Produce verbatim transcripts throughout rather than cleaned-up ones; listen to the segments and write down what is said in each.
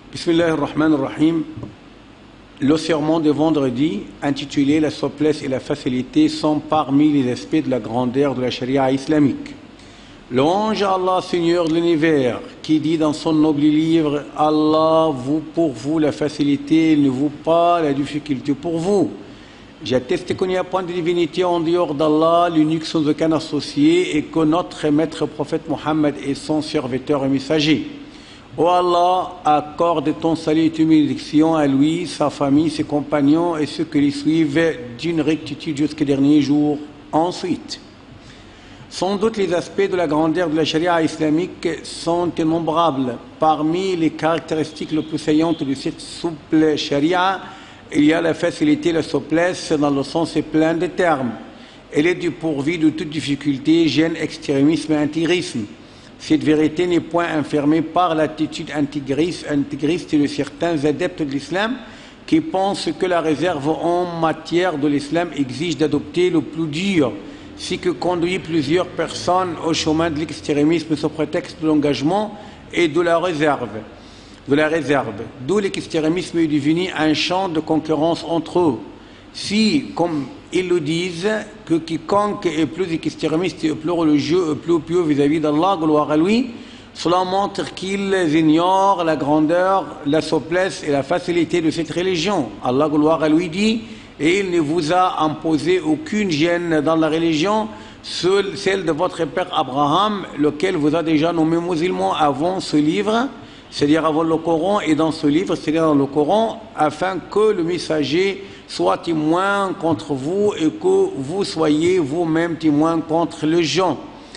Bismillah ar-Rahman ar-Rahim. Le sermon de vendredi, intitulé La souplesse et la facilité, sont parmi les aspects de la grandeur de la charia islamique. Louange à Allah, Seigneur de l'univers, qui dit dans son noble livre: Allah vous pour vous la facilité, ne vous pas la difficulté pour vous. J'atteste qu'il n'y a point de divinité en dehors d'Allah, l'unique sans aucun associé, et que notre maître prophète Mohammed est son serviteur et messager. Ô Allah, accorde ton salut et une bénédiction à lui, sa famille, ses compagnons et ceux qui les suivent d'une rectitude jusqu'au dernier jour. Ensuite, sans doute les aspects de la grandeur de la charia islamique sont innombrables. Parmi les caractéristiques les plus saillantes de cette souple charia, il y a la facilité, la souplesse dans le sens plein de termes. Elle est dépourvue de toute difficulté, gêne, extrémisme et intégrisme. Cette vérité n'est point infirmée par l'attitude intégriste, intégriste de certains adeptes de l'islam qui pensent que la réserve en matière de l'islam exige d'adopter le plus dur, ce qui conduit plusieurs personnes au chemin de l'extrémisme sous prétexte de l'engagement et de la réserve. De la réserve, d'où l'extrémisme est devenu un champ de concurrence entre eux. Si, comme ils le disent, que quiconque est plus extrémiste et plus religieux et plus pieux vis-à-vis d'Allah, gloire à lui, cela montre qu'ils ignorent la grandeur, la souplesse et la facilité de cette religion. Allah, gloire à lui, dit: et il ne vous a imposé aucune gêne dans la religion, seule celle de votre père Abraham, lequel vous a déjà nommé musulman avant ce livre, c'est-à-dire avant le Coran, et dans ce livre, c'est-à-dire dans le Coran, afin que le messager soit témoin contre vous et que vous soyez vous-même témoin contre les gens.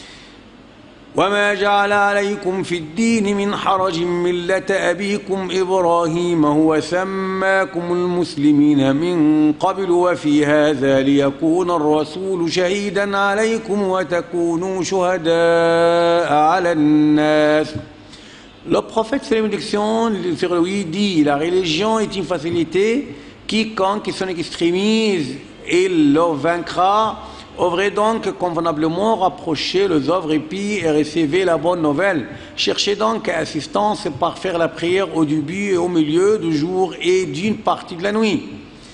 وَمَا جَعَلَ عَلَيْكُمْ فِي الدِّينِ مِنْ حَرَجٍ مِلَّةَ أَبِيكُمْ إِبْرَاهِيمَ هُوَ سَمَّاكُمُ الْمُسْلِمِينَ مِنْ قَبْلُ وَفِي هَذَا لِيَكُونَ الرَّسُولُ شَهِيدًا عَلَيْكُمْ وَتَكُونُوا شُهَدَاءَ عَلَى النَّاسِ. Le prophète, c'est l'émission sur lui, dit: la religion est une facilité. Quiconque s'en extrémise, il le vaincra. Ouvrez donc convenablement, rapprochez les œuvres épis et recevez la bonne nouvelle. Cherchez donc assistance par faire la prière au début et au milieu du jour et d'une partie de la nuit.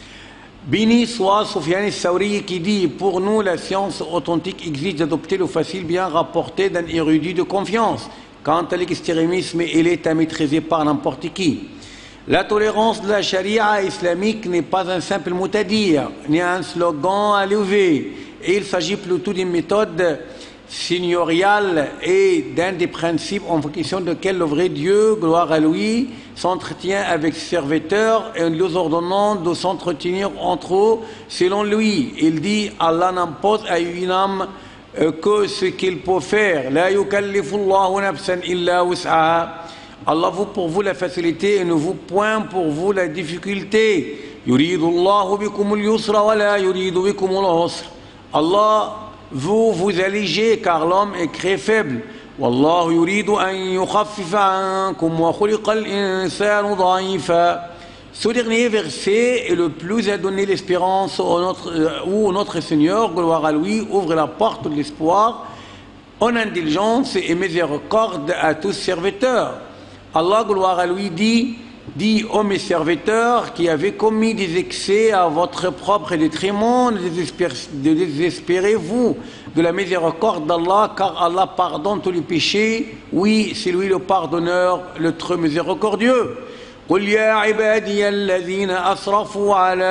Béni soit Soufiane al-Thawri qui dit: pour nous, la science authentique exige d'adopter le facile bien rapporté d'un érudit de confiance. Quant à l'extrémisme, il est à maîtriser par n'importe qui. La tolérance de la charia islamique n'est pas un simple mot à dire, ni un slogan à lever. Il s'agit plutôt d'une méthode seigneuriale et d'un des principes en fonction desquels le vrai Dieu, gloire à lui, s'entretient avec ses serviteurs et nous ordonnant de s'entretenir entre eux selon lui. Il dit: Allah n'impose à une âme que ce qu'il peut faire. La yukallifu Allahu nafsan illa wus'aha. Allah vous pour vous la facilité et ne vous point pour vous la difficulté. Yuridu Allahu bikum al-yusra wa la yuridu bikum al-usra. Allah vous vous allégez car l'homme est créé faible. Wallahu yuridu an yukhaffifa ankum wa khuliqa al-insanu dha'ifa. Ce dernier verset est le plus à donner l'espérance où notre, où notre Seigneur, gloire à lui, ouvre la porte de l'espoir en indulgence et miséricorde à tous serviteurs. Allah, gloire à lui, dit: dit ô mes serviteurs qui avez commis des excès à votre propre détriment, ne désespérez-vous de la miséricorde d'Allah, car Allah pardonne tous les péchés. Oui, c'est lui le pardonneur, le très miséricordieux. قل يا عبادي الذين أسرفوا على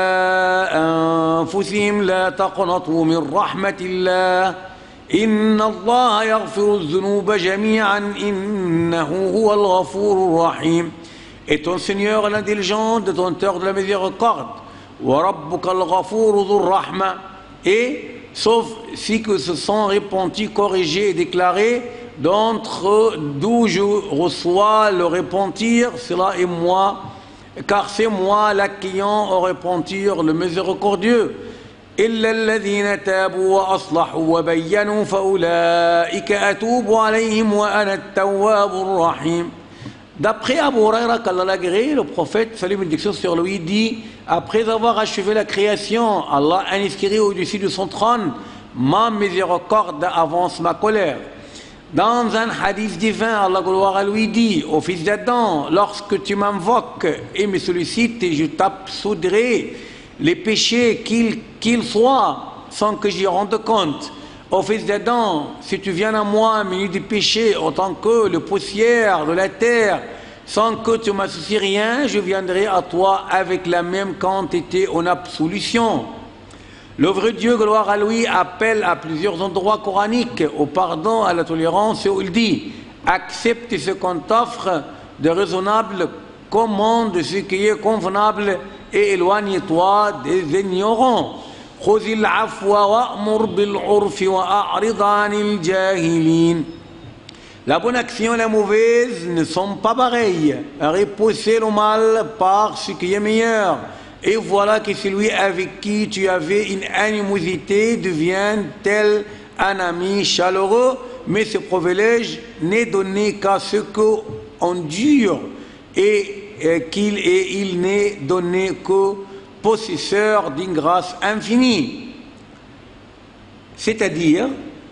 أنفسهم لا تقنطوا من رحمة الله إن الله يغفر الذنوب جميعا إنه هو الغفور الرحيم. Et ton Seigneur l'indulgent, détenteur de la miséricorde. وَرَبُّكَ الْغَفُورُ ذُو الرَّحْمَةِ. Et, sauf si que se sont repentis, corrigés et déclarés, d'entre d'où je reçois le repentir, cela est moi, car c'est moi l'accueillant au repentir, le miséricordieux. إلا الذين تابوا وأصلحوا وبينوا فأولئك أتوب عليهم وأنا التواب الرحيم. D'après Abu Huraira, qu'Allah l'agrée, le prophète, salut et bénédiction sur lui, dit: après avoir achevé la création, Allah a inscrit au-dessus de son trône: ma miséricorde avance ma colère. Dans un hadith divin, Allah gloire à lui dit, ô fils d'Adam, lorsque tu m'invoques et me sollicites, je t'absoudrai les péchés qu'ils qu'ils soient, sans que j'y rende compte. Ô fils d'Adam, si tu viens à moi muni du péché, autant que le poussière de la terre, sans que tu m'associes rien, je viendrai à toi avec la même quantité en absolution. Le vrai Dieu, gloire à lui, appelle à plusieurs endroits coraniques au pardon, à la tolérance, où il dit « Accepte ce qu'on t'offre de raisonnable, commande ce qui est convenable et éloigne-toi des ignorants. » La bonne action et la mauvaise ne sont pas pareilles. Repousser le mal par ce qui est meilleur. Et voilà que celui avec qui tu avais une animosité devient tel un ami chaleureux, mais ce privilège n'est donné qu'à ceux qui endurent et, et qu'il et il n'est donné qu'aux possesseurs d'une grâce infinie. C'est-à-dire,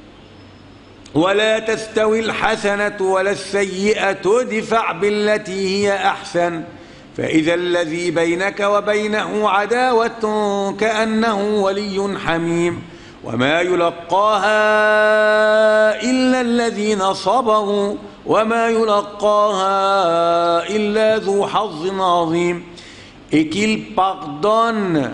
ولا تستوي الحسنة ولا السيئة ادفع بالتي هي أحسن فإذا الذي بينك وبينه عداوة كأنه ولي حميم وما يلقاها إلا الذين صبروا وما يلقاها إلا ذو حظ عظيم. Et qu'il pardonne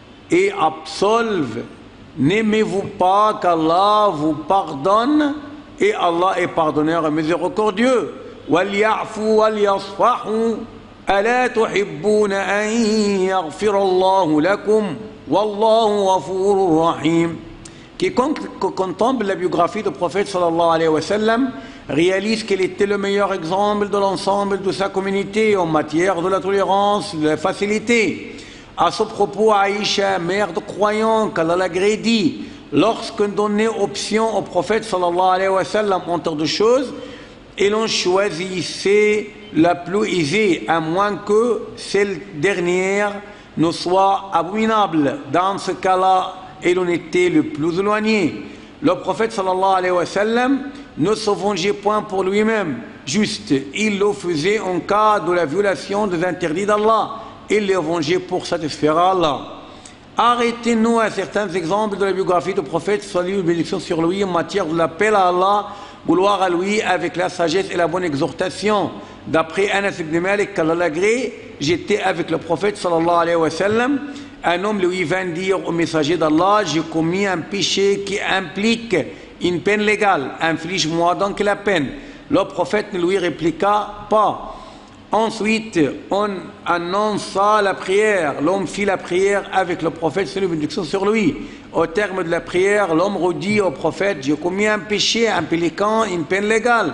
et absolve. N'aimez-vous pas qu'Allah vous pardonne et Allah est pardonneur et miséricordieux. وَلْيَعْفُوا وَلْيَصْفَحُوا أَلَا تُحِبُّونَ أَن يَغْفِرَ اللَّهُ لَكُمْ وَاللَّهُ غَفُورٌ رَحِيمٌ. Quiconque contemple la biographie du prophète sallallahu alayhi wa sallam réalise qu'il était le meilleur exemple de l'ensemble de sa communauté en matière de la tolérance, de la facilité. À ce propos, Aïcha, mère de croyants, qu'Allah l'agrée, dit, lorsqu'on donnait option au prophète sallallahu alayhi wa sallam entre deux choses, et l'on choisissait la plus aisée, à moins que celle dernière ne soit abominable. Dans ce cas-là, et l'on était le plus éloigné. Le prophète sallallahu alayhi wa sallam ne se vengeait point pour lui-même, juste, il le faisait en cas de la violation des interdits d'Allah. Il les vengeait pour satisfaire Allah. Arrêtez-nous à certains exemples de la biographie du prophète, salut et bénédiction sur lui, en matière de l'appel à Allah, gloire à lui, avec la sagesse et la bonne exhortation. D'après Anas ibn Malik, qu'Allah l'agrée, j'étais avec le prophète sallallahu alayhi wa sallam. Un homme lui vint dire au messager d'Allah, j'ai commis un péché qui implique une peine légale, inflige-moi donc la peine. Le prophète ne lui répliqua pas. Ensuite, on annonça la prière. L'homme fit la prière avec le prophète, salut et bénédiction sur lui. Au terme de la prière, l'homme redit au prophète, j'ai commis un péché impliquant une peine légale.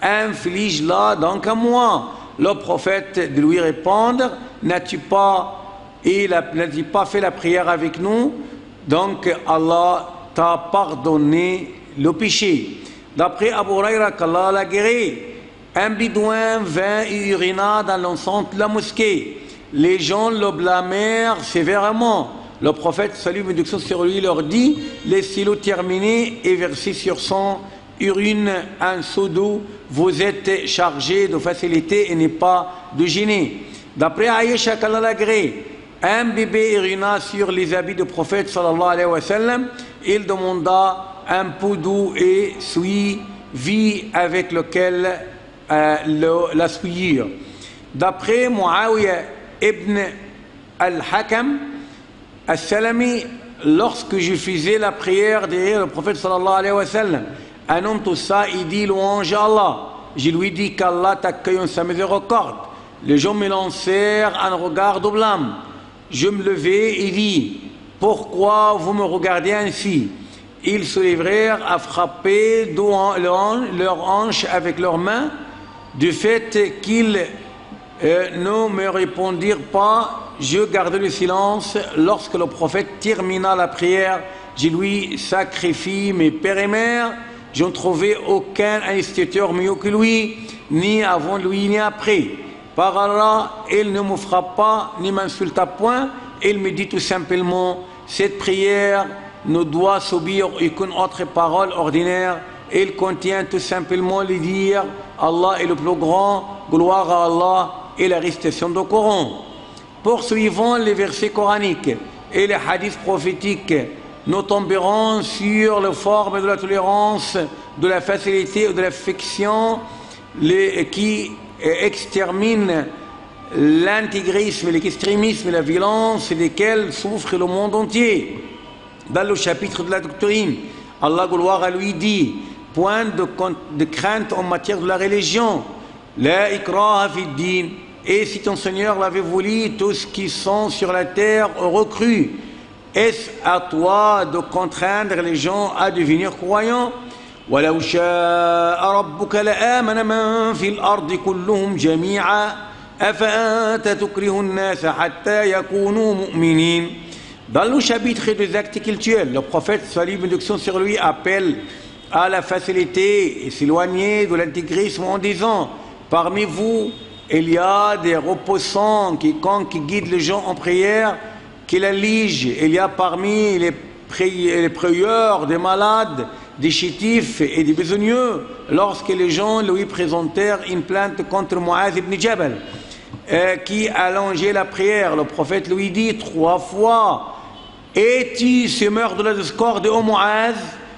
Inflige-la donc à moi. Le prophète de lui répondre, n'as-tu pas, et n'as-tu pas fait la prière avec nous? Donc Allah t'a pardonné le péché. D'après Abu Huraira, qu'Allah l'a guéri, un bédouin vint et urina dans l'enceinte de la mosquée. Les gens le blâmèrent sévèrement. Le prophète, salut et bénédiction sur lui, leur dit, laissez-le terminer et versez sur son urine un seau d'eau. Vous êtes chargé de facilité et n'est pas de gêner. D'après Aïcha, qu'Allah l'agrée, un bébé urina sur les habits du prophète sallallahu alayhi wa sallam. Il demanda un pot d'eau et suivi avec lequel euh, le, la souillir. D'après Muawiyah ibn al-Hakam al-Salami, lorsque je faisais la prière derrière le prophète sallallahu alayhi wa sallam, un homme tout ça, il dit louange à Allah. Je lui dis qu'Allah t'accueille en sa miséricorde. Les gens me lancèrent un regard de blâme. Je me levai et dis, pourquoi vous me regardez ainsi? Ils se livrèrent à frapper leur hanche avec leurs mains. Du fait qu'ils euh, ne me répondirent pas, je gardai le silence. Lorsque le prophète termina la prière, je lui sacrifie mes pères et mères. Je ne trouvais aucun instituteur mieux que lui, ni avant lui ni après. Par Allah, il ne me frappe pas, ni m'insulta point. Il me dit tout simplement, cette prière ne doit subir aucune autre parole ordinaire il contient tout simplement les dire Allah est le plus grand, gloire à Allah et la récitation du Coran. Poursuivons les versets coraniques et les hadiths prophétiques. Nous tomberons sur les formes de la tolérance, de la facilité ou de l'affection qui exterminent l'intégrisme, l'extrémisme et la violence desquels souffre le monde entier. Dans le chapitre de la doctrine, Allah gloire à lui dit, point de, de crainte en matière de la religion, la ikraha fi din, et si ton Seigneur l'avait voulu, tous ceux qui sont sur la terre recrues, est-ce à toi de contraindre les gens à devenir croyants? وَلَوْ شَاءَ رَبُّكَ لَآمَنَ مَنْ فِي الْأَرْضِ كُلُّهُمْ جَمِيعًا أَفَأَنْتَ تُكْرِهُ النَّاسَ حَتَّى يَكُونُوا مُؤْمِنِينَ. Dans le chapitre des actes cultuels, le prophète, salut et bénédiction sur lui, appelle à la facilité et s'éloigner de l'intégrisme en disant, parmi vous, il y a des reposants quiconque qui guident les gens en prière, qui la ligent. Il y a parmi les, les prieurs des malades, des chétifs et des besogneux, lorsque les gens lui présentèrent une plainte contre Mu'adh ibn Jabal, euh, qui allongeait la prière. Le prophète lui dit trois fois, es-tu semeur de la discorde, ô Mu'adh?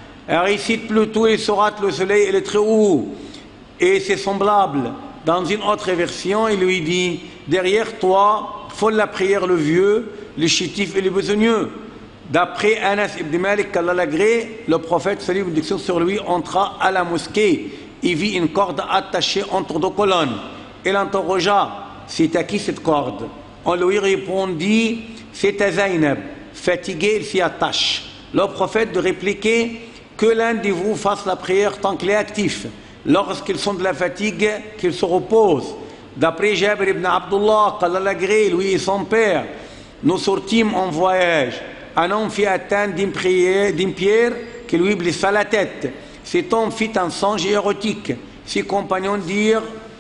Récite plutôt les sourates, le soleil et le très haut. Et c'est semblable. Dans une autre version, il lui dit, derrière toi, faut la prière le vieux, le chétif et le besogneux. D'après Anas ibn Malik, qu'Allah l'agrée, le prophète, salut et bénédiction sur lui, entra à la mosquée et vit une corde attachée entre deux colonnes. Il interrogea, c'est à qui cette corde? On lui répondit, c'est à Zaynab. Fatigué, il s'y attache. Le prophète de répliquer, que l'un de vous fasse la prière tant qu'il est actif. Lorsqu'ils sont de la fatigue, qu'ils se reposent. D'après Jabir ibn Abdullah, qu'Allah l'agrée, lui et son père, nous sortîmes en voyage. Un homme fit atteindre d'une pierre qui lui blessa la tête. Cet homme fit un songe érotique. Ses compagnons dirent,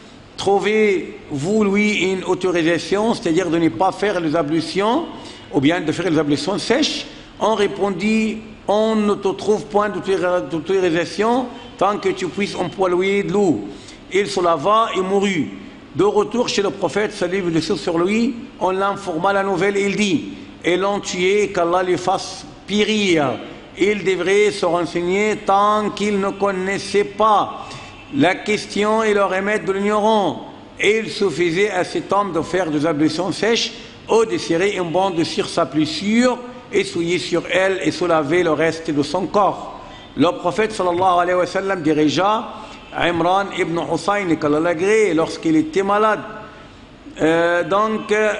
trouvez-vous lui une autorisation, c'est-à-dire de ne pas faire les ablutions, ou bien de faire les ablutions sèches? On répondit, on ne te trouve point d'autorisation tant que tu puisses employer de l'eau. Il se lava et mourut. De retour chez le prophète, salut et bénédiction sur lui, on l'informa la nouvelle et il dit, et l'ont tué, qu'Allah les fasse périr. Il devrait se renseigner tant qu'il ne connaissait pas la question et le remède de l'ignorant. Et il suffisait à cet homme de faire des ablutions sèches ou de serrer une bande de cire sa blessure, essuyer sur elle et se laver le reste de son corps. Le prophète sallallahu alayhi wa sallam dirigea Imran ibn Hussein, qu'Allah l'agrée, lorsqu'il était malade. Euh, donc, euh,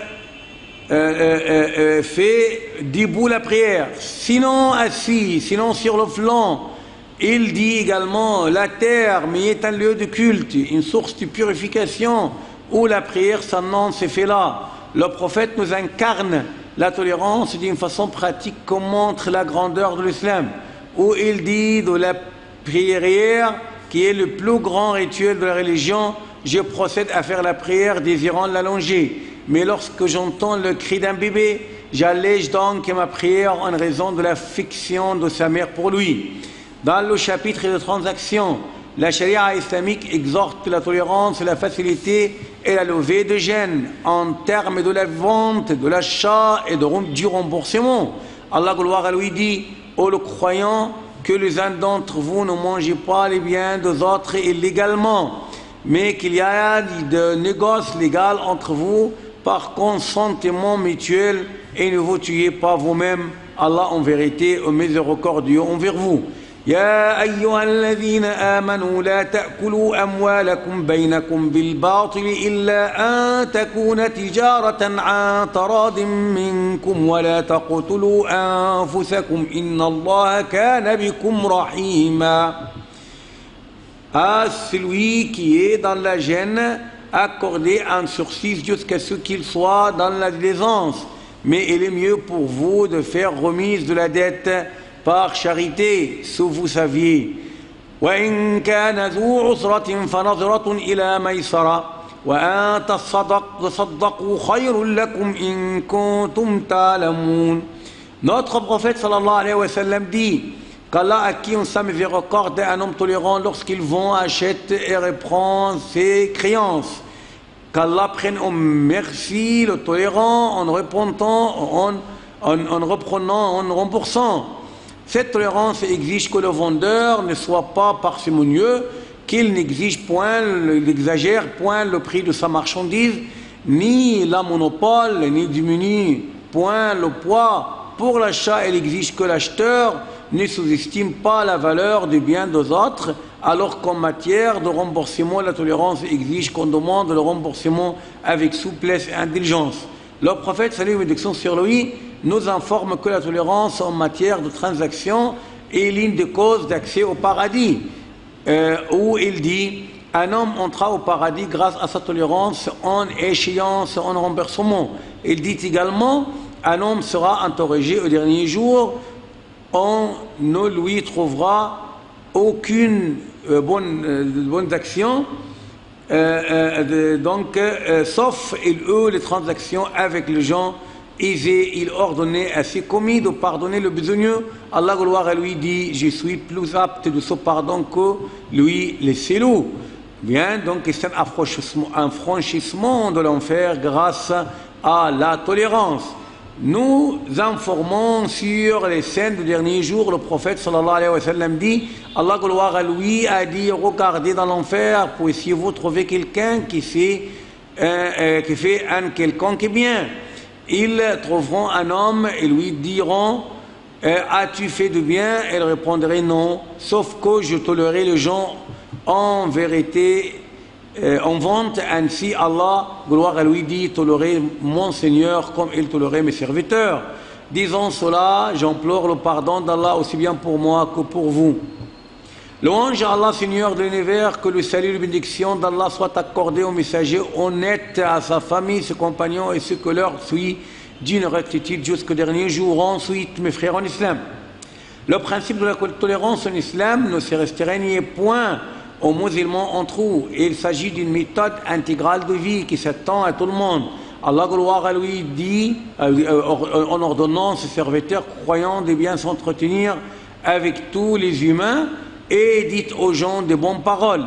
euh, euh, fait debout la prière, sinon assis, sinon sur le flanc. Il dit également, la terre mais est un lieu de culte, une source de purification, où la prière s'annonce et fait là. Le prophète nous incarne la tolérance d'une façon pratique comme montre la grandeur de l'islam, où il dit de la prière, qui est le plus grand rituel de la religion, je procède à faire la prière désirant l'allonger. Mais lorsque j'entends le cri d'un bébé, j'allège donc ma prière en raison de l'affection de sa mère pour lui. Dans le chapitre de transactions, la charia islamique exhorte la tolérance, la facilité et la levée de gêne en termes de la vente, de l'achat et de, du remboursement. Allah gloire à lui dit, ô le croyant, que les uns d'entre vous ne mangez pas les biens des autres illégalement, mais qu'il y a des négoces légaux entre vous par consentement mutuel et ne vous tuez pas vous-même. Allah en vérité est miséricordieux envers vous. يا أيها الذين آمنوا لا تأكلوا أموالكم بينكم بالباطل إلا أن تكون تجارة عن تراض منكم ولا تقتلوا أنفسكم إن الله كان بكم رحيما. À celui qui est dans la gêne, accordez un sursis jusqu'à ce qu'il soit dans la déliance, mais il est mieux pour vous de faire remise de la dette par charité, si vous saviez. وإن كان ذو عسرة فنظرة إلى ميسرة وأن تصدقوا خير لكم إن كنتم تعلمون. Notre prophète sallallahu alayhi wa sallam dit, qu'Allah à qui on sa miséricorde un homme tolérant lorsqu'il vend, achète et reprend ses créances. Qu'Allah prenne en merci le tolérant en répondant, en, en, en reprenant, en remboursant. Cette tolérance exige que le vendeur ne soit pas parcimonieux, qu'il n'exige point, il n'exagère point le prix de sa marchandise, ni la monopole, ni diminue point le poids. Pour l'achat, elle exige que l'acheteur ne sous-estime pas la valeur du bien des autres, alors qu'en matière de remboursement, la tolérance exige qu'on demande le remboursement avec souplesse et indulgence. Le prophète, salut et bénédiction sur lui, nous informe que la tolérance en matière de transaction est l'une des causes d'accès au paradis, euh, où il dit « Un homme entra au paradis grâce à sa tolérance en échéance, en remboursement ». Il dit également « Un homme sera interrogé au dernier jour, on ne lui trouvera aucune euh, bonne, euh, bonne action, euh, euh, donc, euh, sauf il eut les transactions avec les gens aisés, il ordonnait à ses commis de pardonner le besogneux. Allah gloire à lui dit, je suis plus apte de ce pardon que lui, laissez-le. Bien, donc c'est un franchissement, un franchissement de l'enfer grâce à la tolérance. Nous informons sur les scènes du dernier jour, le prophète sallallahu alayhi wa sallam dit, Allah gloire à lui a dit, regardez dans l'enfer, puissiez-vous trouver quelqu'un qui fait, euh, euh, qui fait un quelconque bien. Ils trouveront un homme et lui diront, euh, as-tu fait du bien? Il répondrait non, sauf que je tolérerai les gens en vérité. Euh, on vante ainsi Allah, gloire à lui, dit, tolérer mon Seigneur comme il tolérait mes serviteurs. Disons cela, j'implore le pardon d'Allah aussi bien pour moi que pour vous. Louange à Allah, Seigneur de l'univers, que le salut et la bénédiction d'Allah soit accordé au messager honnête, à sa famille, ses compagnons et ceux que leur suit d'une rectitude jusqu'au dernier jour. Ensuite, mes frères en islam, le principe de la tolérance en islam ne se restreignait point aux musulmans entre eux. Il s'agit d'une méthode intégrale de vie qui s'étend à tout le monde. Allah gloire à lui dit, euh, en ordonnant ses serviteurs croyants de bien s'entretenir avec tous les humains et dites aux gens de bonnes paroles.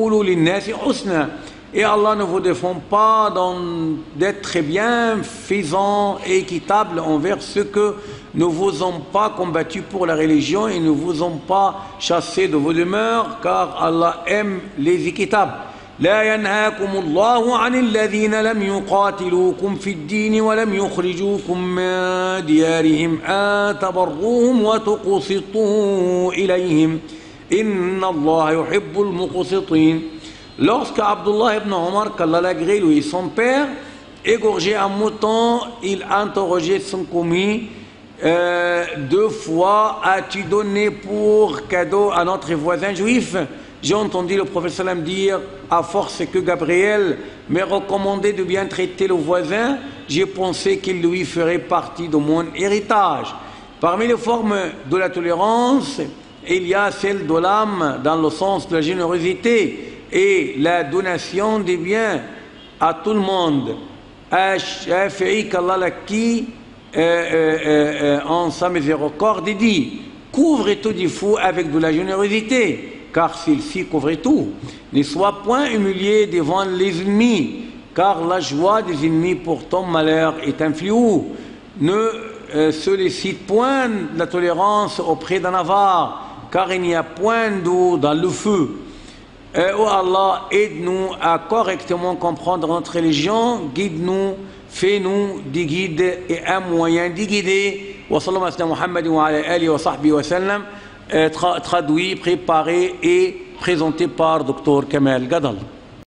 Et Allah ne vous défend pas d'être bien faisant et équitable envers ceux que ne vous ont pas combattu pour la religion et ne vous ont pas chassé de vos demeures, car Allah aime les équitables. لا ينهاكم الله عن الذين لم يقاتلوكم في الدين ولم يخرجوكم من ديارهم أن تبروهم وتقسطوا إليهم إن الله يحب المقسطين. Lorsque Abdullah ibn Omar, qu'Allah l'agrée, lui et son père, égorgeait un mouton, il interrogeait son commis euh, deux fois, as-tu donné pour cadeau à notre voisin juif? J'ai entendu le prophète sallam dire, à force que Gabriel m'ait recommandé de bien traiter le voisin, j'ai pensé qu'il lui ferait partie de mon héritage. Parmi les formes de la tolérance, il y a celle de l'âme dans le sens de la générosité et la donation des biens à tout le monde. Ash-Shafi'i qu'Allah qui euh, euh, euh, en sa miséricorde dit, couvre tout défaut avec de la générosité, car celle-ci couvre tout. Ne sois point humilié devant les ennemis, car la joie des ennemis pour ton malheur est un fléau. Ne euh, sollicite point la tolérance auprès d'un avare, car il n'y a point d'eau dans le feu. Euh, oh Allah, aide-nous à correctement comprendre notre religion, guide-nous, fais-nous des guides et un moyen d'y guider. Wa sallallahu alayhi wa Muhammad wa ala alihi wa sahbihi wa sallam. Traduit, préparé et présenté par Docteur Kamel Gadal.